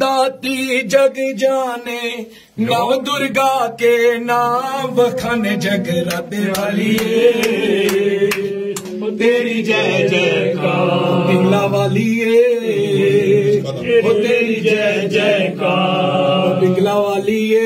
दाती जग जाने, नौ दुर्गा के नाम बखाने जगराते वालिए, तेरी जय जयकार पिंगला वालिए, तेरी जय जयकार पिंगला वालिए,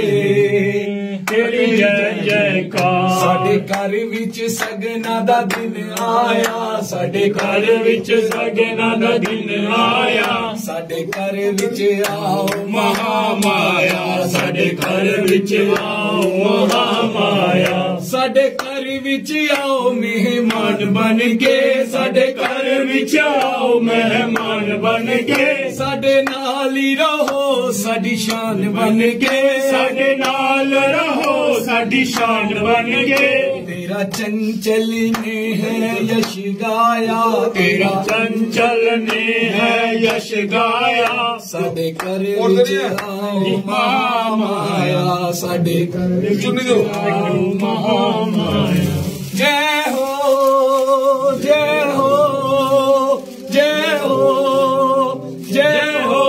तेरी जय जयकार। साडे घर विच सगना दा दिन आया, साडे घर विच सगना दा दिन आया, साडे घर विच आओ महामाया, साडे घर विच आओ महामाया, साडे घर विच आओ मेहमान बन के, साडे घर विच आओ मेहमान बन के, साडे नाल ही रहो साडी शान बन के, साडे नाल रहो साडी शान बन के। तेरा चंचल ने है यश गाया, तेरा चंचल ने है यश गाया, साडे घर विच आओ महामाया, साडे घर विच आओ महामाया। जय हो जय हो जय हो जय हो,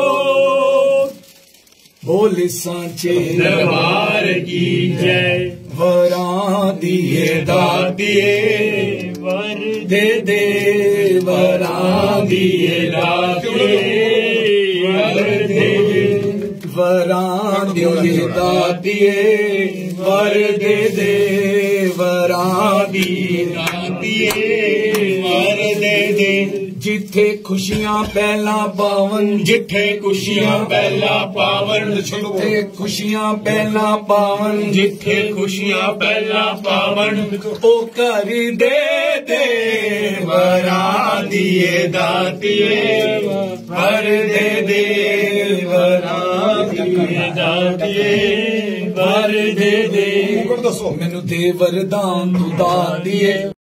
बोले सांचे दरबार की जय, वरां दिए दातिए वर दे दे, वरां दिए दातिए वर दे दे, वरां दिए दातिए वर दे दे, वरां दिए दातिए वर दे दे। जिथे खुशियां पहला पावन, जिथे खुशियां पहला पावन, जिथे खुशियां पहला पावन, जिथे खुशियां पहला पावन, ओ कर दे दे वरां दिए दातिए वर दे दे, वरां दिए दातिए वर दे दे। मैनू दे वरदान तू दातिए।